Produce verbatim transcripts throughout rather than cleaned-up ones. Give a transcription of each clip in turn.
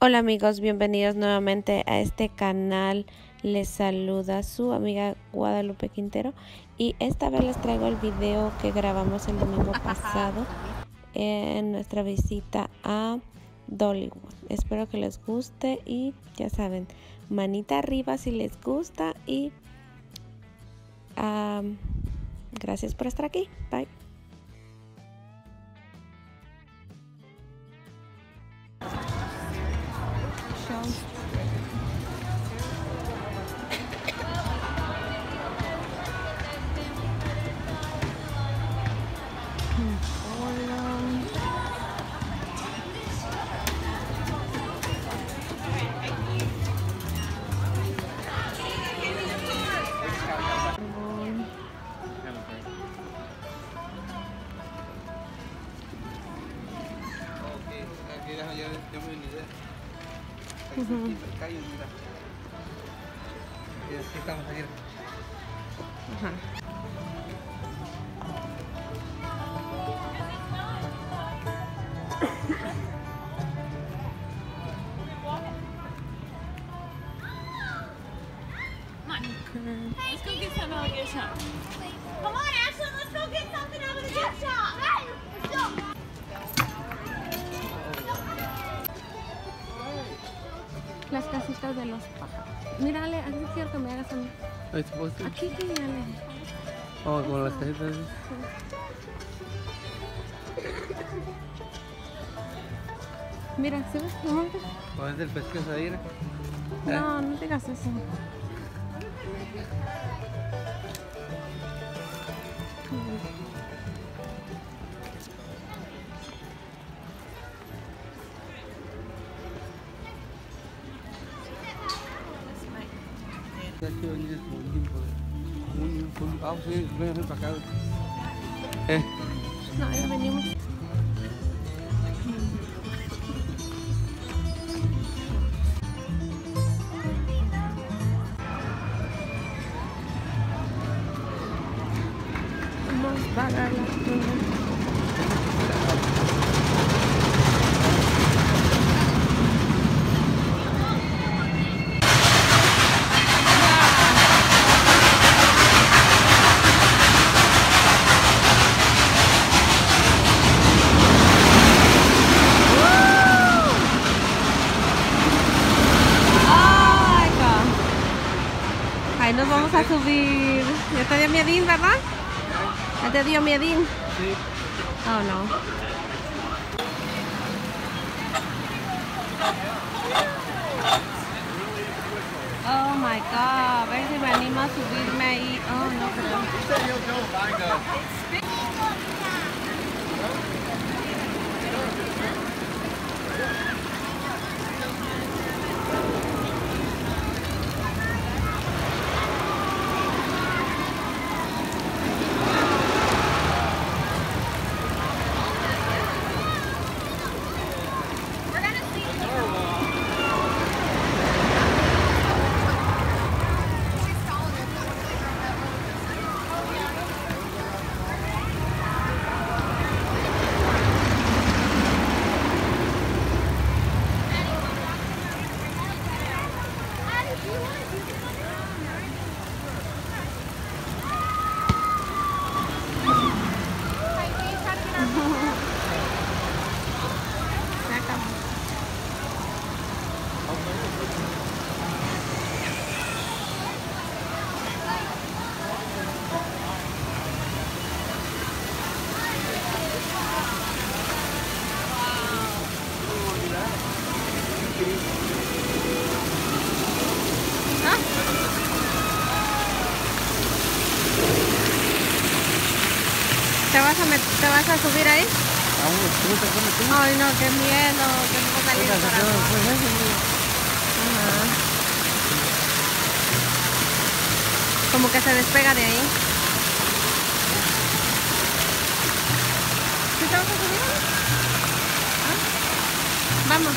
Hola amigos, bienvenidos nuevamente a este canal. Les saluda su amiga Guadalupe Quintero y esta vez les traigo el video que grabamos el domingo pasado en nuestra visita a Dollywood. Espero que les guste y ya saben, manita arriba si les gusta y um, gracias por estar aquí. Bye. Uh-huh. Estamos ayer. Ajá. Let's go get something out of the gift shop. Come on, Ashley, let's go get something out of the gift shop. Hey, let's go. Las casitas de los pájaros. Mírale, aquí quiero que me hagas a mí. ¿Ahí se puede? Aquí, aquí, mírale. Oh, con las casitas. Sí. Mira, ¿sí ves? ¿No montes? ¿O es del pescado de aire? No, no digas eso. Ah, sí, ven para acá. Eh. No, ya venimos. Vamos a pagar la tienda. Ahí nos vamos a subir. Ya te dio miedín, ¿verdad? Ya te dio miedín. Sí. Oh, no. Oh my God. A ver si me animo a subirme ahí. Oh, no creo. ¿Te vas a, met ¿Te vas a subir ahí? Ay, no, qué miedo, que no va a salir por abajo. Ajá. Como que se despega de ahí. ¿Sí te vas a subir? ¿Ah? Vamos.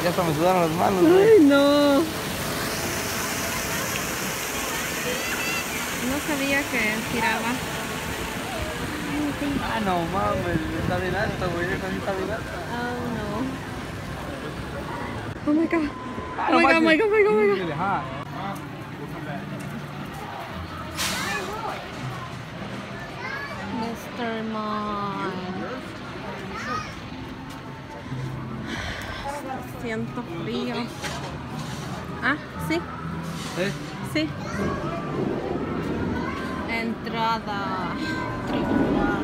ya hasta me sudaron las manos, güey. Ay, no. No sabía que giraba. Ah, no mames, está bien alto, güey. Esa sí está bien alta. Oh, no. Oh my god. Ah, Oh my god, oh my god, oh my god, oh my god. Really high. mister Mime. Siento frío. Ah, sí, ¿Eh? sí. Entrada triunfal.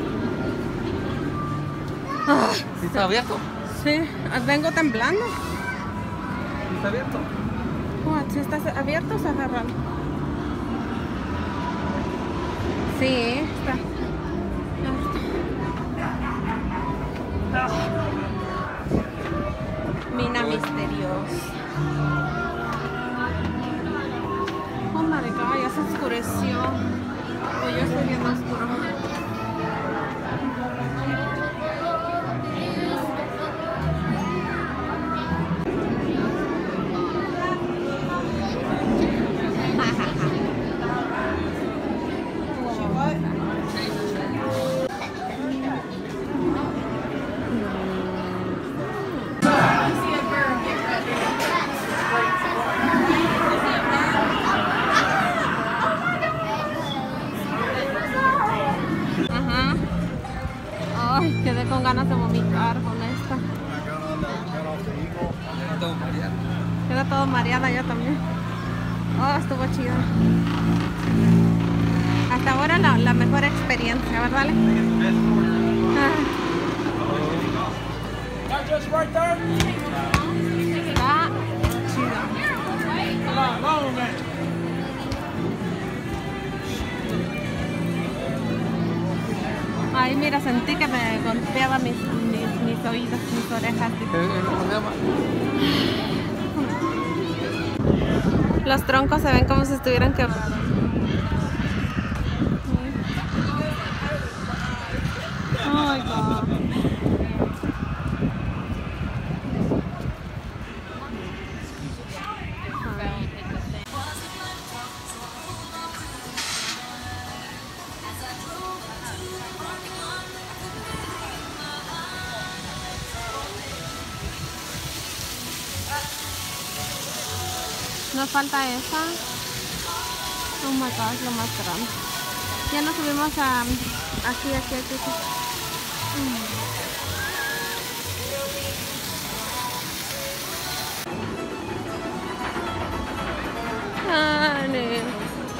Ah, ¿Sí está abierto? sí, vengo temblando. ¿Sí está abierto? What, ¿sí está abierto o cerrado? Sí, está. Mina misteriosa. Oh my god, ya se oscureció. O yo estoy viendo oscuro. Ay, quedé con ganas de vomitar con esta. Queda todo mareada yo también. Oh, estuvo chido. Hasta ahora la, la mejor experiencia, ¿verdad, Ale? Ah. Está chido. Ay, mira, sentí que me golpeaba mis, mis, mis oídos, mis orejas. Los troncos se ven como si estuvieran quebrados. Oh my God. Nos falta esa. Oh my god, es lo más grande. Ya nos subimos a aquí, aquí, aquí, aquí. Ah, no.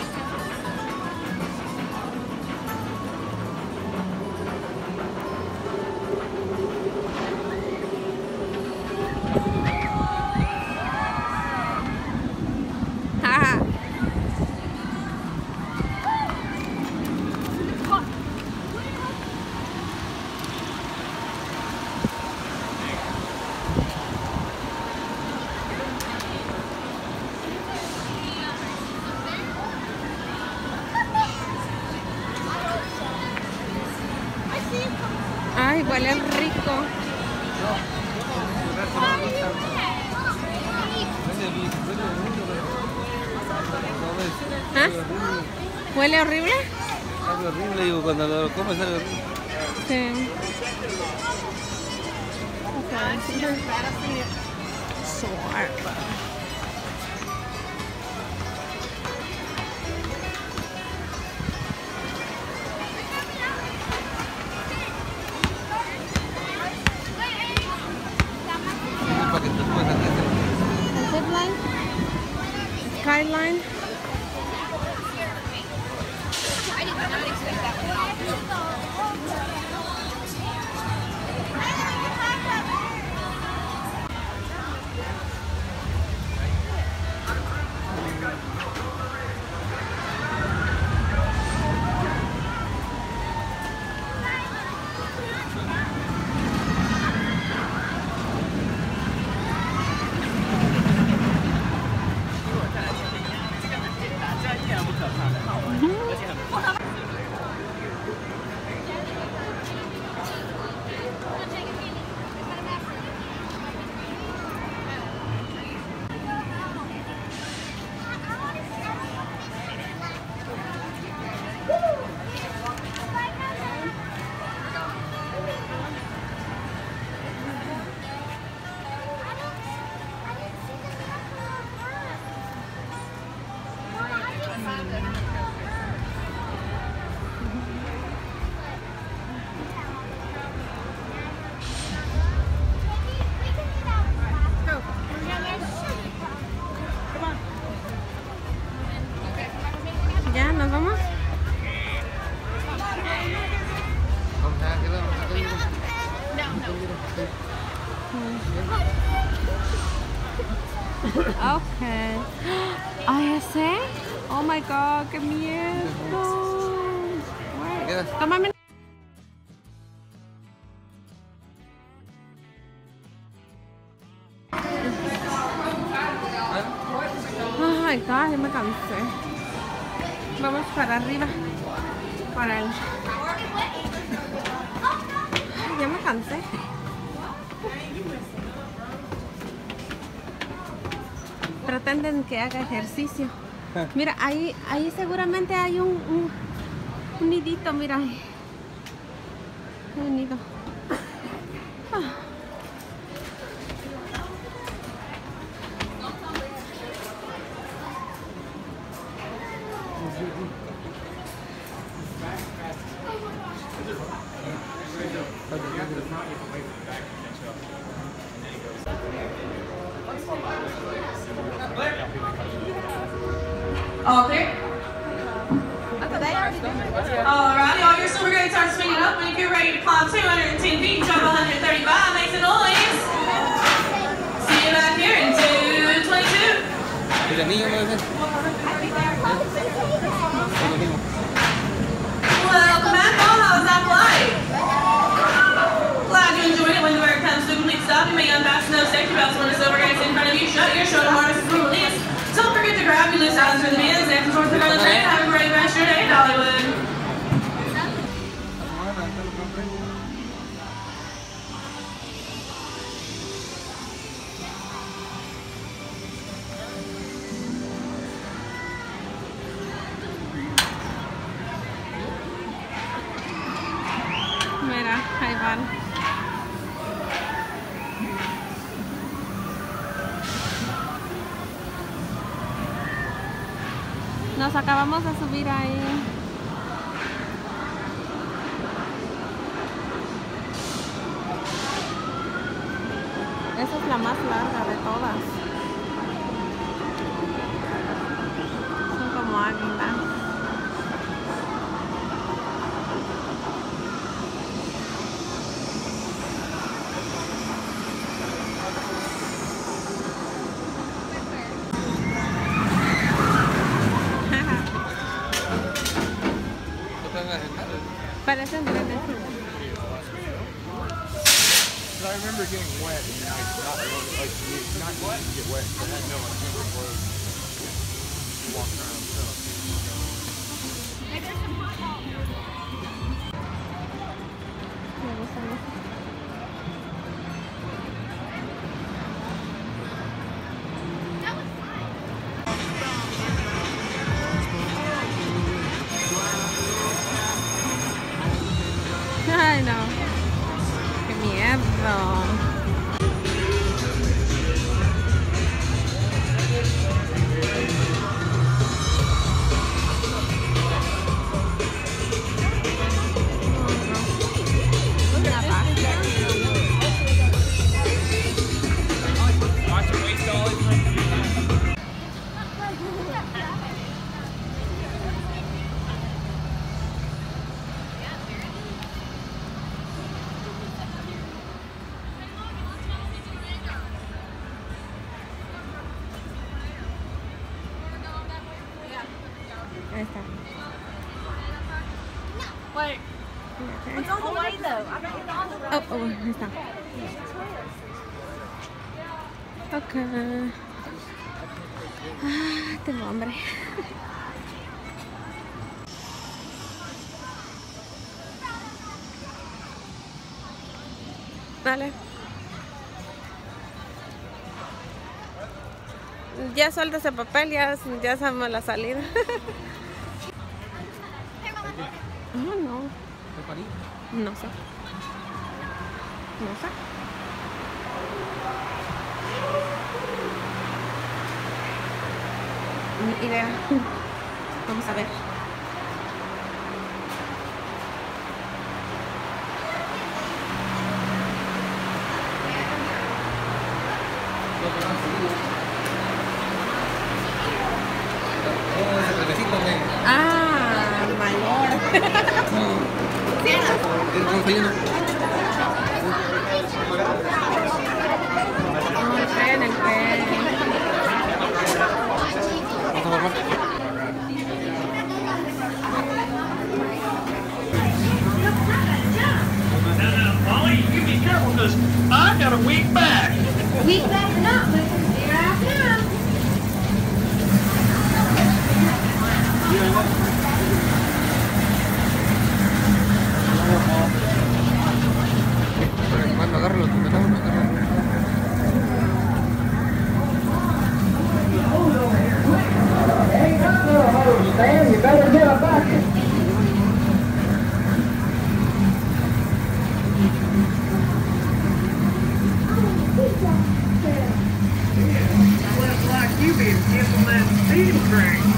Ay, huele rico. ¿Ah? ¿Huele horrible? Sabe horrible, digo, cuando lo comes sabe horrible. Sí. ¿Para qué tú puedes hacer eso? Zipline, Skyline. Ay, ese. Oh my god, qué miedo. Tómame. Oh my god, ya me cansé. Vamos para arriba. Para el. Ya me cansé. Pretenden que haga ejercicio. Mira, ahí, ahí seguramente hay un, un, un nidito, mira. Un nido. Ah. All clear? Alrighty, all your silver grades start swinging up. When you get ready to climb two hundred ten feet, jump one hundred thirty-five, make some noise. See you back here in two twenty-two. Welcome back home. How was that flight? Glad you enjoyed it. When the bird comes to a complete stop, you may unfasten those safety belts when the silver grades in front of you. Shut your shoulder harness is released. Don't forget to grab your loose items for the bands. After towards the other train, have a great rest of your day in Dollywood. Mira, ahí van. Nos acabamos de subir ahí. Esa es la más larga de todas. Son como águilas. Parecen trenes. I remember getting wet and like not like not wet, get wet. I had no like super clothes. Walking around stuff. Ay, no. Qué miedo. Una vaca. Ahí está. Wait, it's on the way though. I got it on the way. Oh, oh, ahí está. Ok. Ah, tengo hambre. Vale. Ya suelta ese papel, ya, ya sabemos la salida. Oh, no. No sé. No sé. Ni idea. Vamos a ver. Ah, mayor. No, el tren, el tren. implement speed train.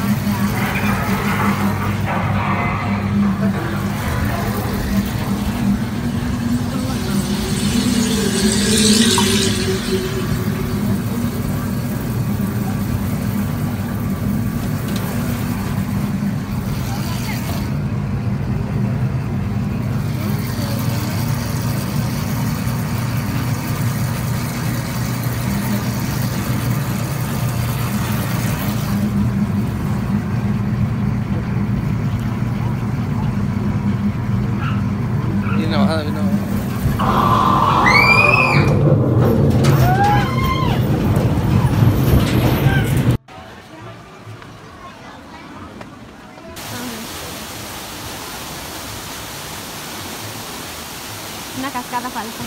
Una cascada falsa.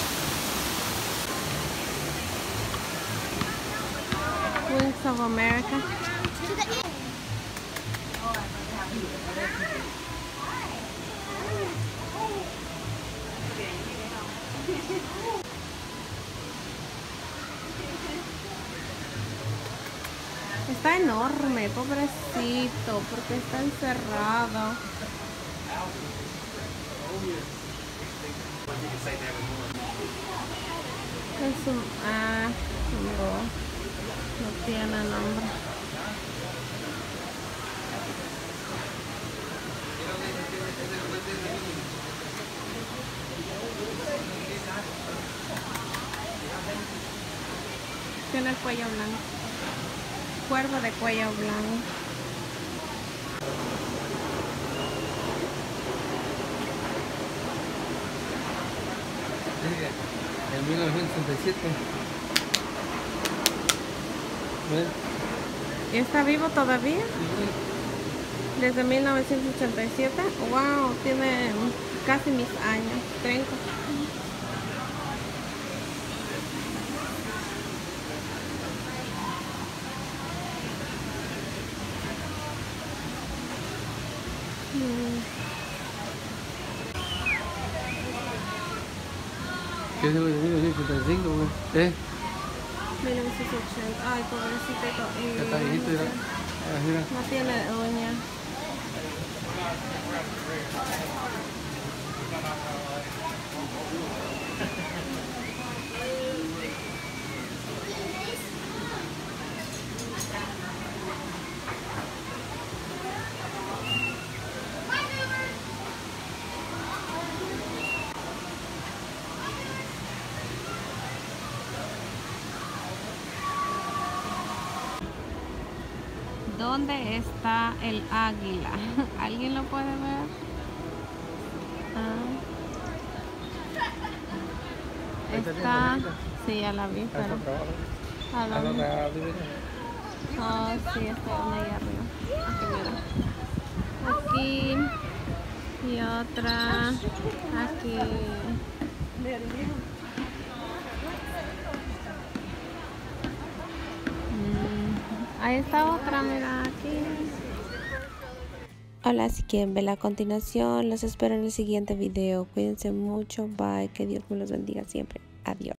Wings of America. Está enorme, pobrecito, porque está encerrado. Es un... Ah, no, no tiene nombre. Tiene el cuello blanco. Cuervo de cuello blanco. En mil novecientos sesenta y siete. ¿Y está vivo todavía? Sí. Desde mil novecientos ochenta y siete. Wow, tiene casi mis años. treinta. ¿Qué es de mil novecientos ochenta y cinco? ¿Eh? mil novecientos ochenta. Ay, pobrecito. Ya está viejito, mira. Ah, mira. No tiene uña. ¿Dónde está el águila? ¿Alguien lo puede ver? Ah. Está... Sí, ya la vi, pero... ¿A dónde? Oh, sí, está una allá arriba. Aquí, mira. Aquí. Y otra... Aquí. Ahí está otra, mira, aquí. Hola, si quieren ver la continuación, los espero en el siguiente video. Cuídense mucho, bye, que Dios me los bendiga siempre. Adiós.